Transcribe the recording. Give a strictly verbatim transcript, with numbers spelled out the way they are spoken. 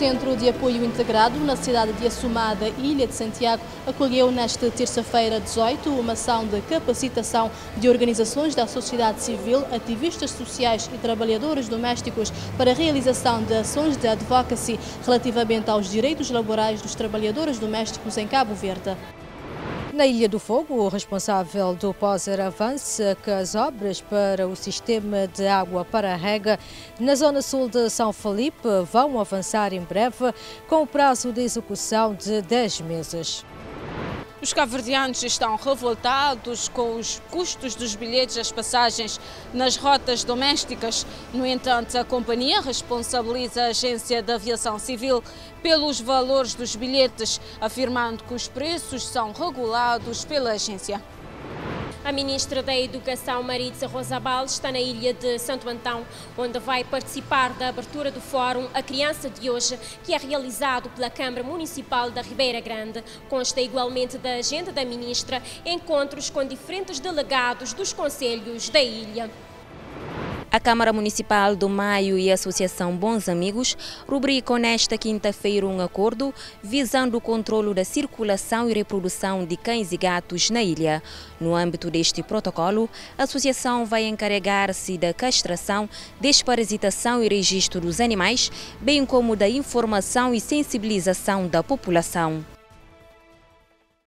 Centro de Apoio Integrado na cidade de Assumada, Ilha de Santiago, acolheu nesta terça-feira dezoito uma ação de capacitação de organizações da sociedade civil, ativistas sociais e trabalhadores domésticos para a realização de ações de advocacy relativamente aos direitos laborais dos trabalhadores domésticos em Cabo Verde. Na Ilha do Fogo, o responsável do Poser avança que as obras para o sistema de água para a rega na zona sul de São Felipe vão avançar em breve, com o prazo de execução de dez meses. Os cabo-verdianos estão revoltados com os custos dos bilhetes das passagens nas rotas domésticas. No entanto, a companhia responsabiliza a Agência de Aviação Civil pelos valores dos bilhetes, afirmando que os preços são regulados pela agência. A ministra da Educação, Maritza Rosabal, está na ilha de Santo Antão, onde vai participar da abertura do Fórum A Criança de Hoje, que é realizado pela Câmara Municipal da Ribeira Grande. Consta igualmente da agenda da ministra encontros com diferentes delegados dos concelhos da ilha. A Câmara Municipal do Maio e a Associação Bons Amigos rubricam nesta quinta-feira um acordo visando o controlo da circulação e reprodução de cães e gatos na ilha. No âmbito deste protocolo, a associação vai encarregar-se da castração, desparasitação e registro dos animais, bem como da informação e sensibilização da população.